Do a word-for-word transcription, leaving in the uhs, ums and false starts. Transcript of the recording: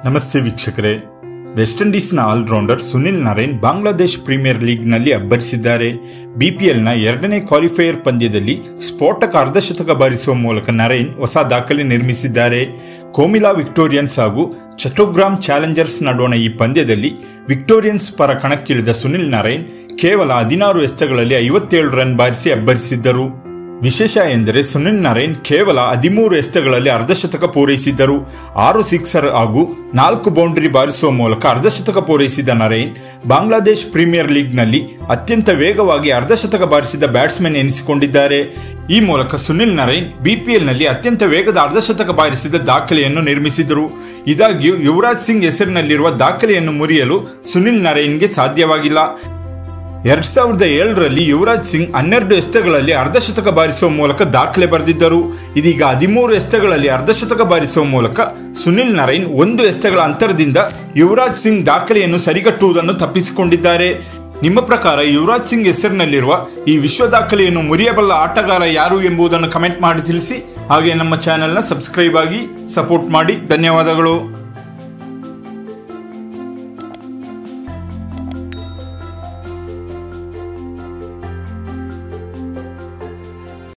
ನಮಸ್ತೆ ವೀಕ್ಷಕರೇ. ವೆಸ್ಟ್ ಇಂಡೀಸ್ನ allrounder Sunil Narine Bangladesh premier ಲೀಗ್ನಲ್ಲಿ ಅಬ್ಬರಿಸಿದ್ದಾರೆ. ಬಿಪಿಎಲ್ನ ಎರಡನೇ ಕ್ವಾಲಿಫೈಯರ್ ಪಂದ್ಯದಲ್ಲಿ ಸ್ಫೋಟಕ ಅರ್ಧಶತಕ ಬಾರಿಸುವ ಮೂಲಕ ನರೇನ್ ಹೊಸ ದಾಖಲೆ ನಿರ್ಮಿಸಿದ್ದಾರೆ. ಕೋಮಿಲಾ ವಿಕ್ಟೋರಿಯನ್ಸ್ ಹಾಗೂ ಚಟೋಗ್ರಾಮ್ ಚಾಲೆಂಜರ್ಸ್ ನಡುವಣ ಈ ಪಂದ್ಯದಲ್ಲಿ ವಿಕ್ಟೋರಿಯನ್ಸ್ ಪರ ಕಣಕ್ಕಿಳಿದ ಸುನಿಲ್ ನರೇನ್ ಕೇವಲ ಹದಿನಾರು ಎಸೆತಗಳಲ್ಲಿ ಐವತ್ತೇಳು ರನ್ ಬಾರಿಸಿ ಅಬ್ಬರಿಸಿದ್ದರು. ವಿಶೇಷ ಎಂದರೆ ಸುನಿಲ್ ನರೇನ್ ಕೇವಲ ಹದಿಮೂರು ಎಸೆತಗಳಲ್ಲಿ ಅರ್ಧಶತಕ ಪೂರೈಸಿದ್ದರು. ಆರು ಸಿಕ್ಸರ್ ಹಾಗೂ ನಾಲ್ಕು ಬೌಂಡರಿ ಬಾರಿಸುವ ಮೂಲಕ ಅರ್ಧಶತಕ ಪೂರೈಸಿದ ನರೇನ್ ಬಾಂಗ್ಲಾದೇಶ್ ಪ್ರೀಮಿಯರ್ ಲೀಗ್ನಲ್ಲಿ ಅತ್ಯಂತ ವೇಗವಾಗಿ ಅರ್ಧಶತಕ ಬಾರಿಸಿದ ಬ್ಯಾಟ್ಸ್ಮನ್ ಎನಿಸಿಕೊಂಡಿದ್ದಾರೆ. ಈ ಮೂಲಕ ಸುನಿಲ್ ನರೇನ್ ಬಿಪಿಎಲ್ನಲ್ಲಿ ಅತ್ಯಂತ ವೇಗದ ಅರ್ಧಶತಕ ಬಾರಿಸಿದ ದಾಖಲೆಯನ್ನು ನಿರ್ಮಿಸಿದರು. ಇದಾಗಿಯೂ ಯುವರಾಜ್ ಸಿಂಗ್ ಹೆಸರಿನಲ್ಲಿರುವ ದಾಖಲೆಯನ್ನು ಮುರಿಯಲು ಸುನಿಲ್ ನರೇನ್ಗೆ ಸಾಧ್ಯವಾಗಿಲ್ಲ. ಎರಡ್ ಸಾವಿರದ ಏಳರಲ್ಲಿ ಯುವರಾಜ್ ಸಿಂಗ್ ಹನ್ನೆರಡು ಎಸೆತಗಳಲ್ಲಿ ಅರ್ಧಶತಕ ಬಾರಿಸುವ ಮೂಲಕ ದಾಖಲೆ ಬರೆದಿದ್ದರು. ಇದೀಗ ಹದಿಮೂರು ಎಸೆತಗಳಲ್ಲಿ ಅರ್ಧಶತಕ ಬಾರಿಸುವ ಮೂಲಕ ಸುನಿಲ್ ನರೇನ್ ಒಂದು ಎಸೆತಗಳ ಅಂತರದಿಂದ ಯುವರಾಜ್ ಸಿಂಗ್ ದಾಖಲೆಯನ್ನು ಸರಿಗಟ್ಟುವುದನ್ನು ತಪ್ಪಿಸಿಕೊಂಡಿದ್ದಾರೆ. ನಿಮ್ಮ ಪ್ರಕಾರ ಯುವರಾಜ್ ಸಿಂಗ್ ಹೆಸರಿನಲ್ಲಿರುವ ಈ ವಿಶ್ವ ದಾಖಲೆಯನ್ನು ಮುರಿಯಬಲ್ಲ ಆಟಗಾರ ಯಾರು ಎಂಬುದನ್ನು ಕಮೆಂಟ್ ಮಾಡಿ ತಿಳಿಸಿ. ಹಾಗೆ ನಮ್ಮ ಚಾನೆಲ್ನ ಸಬ್ಸ್ಕ್ರೈಬ್ ಆಗಿ ಸಪೋರ್ಟ್ ಮಾಡಿ. ಧನ್ಯವಾದಗಳು.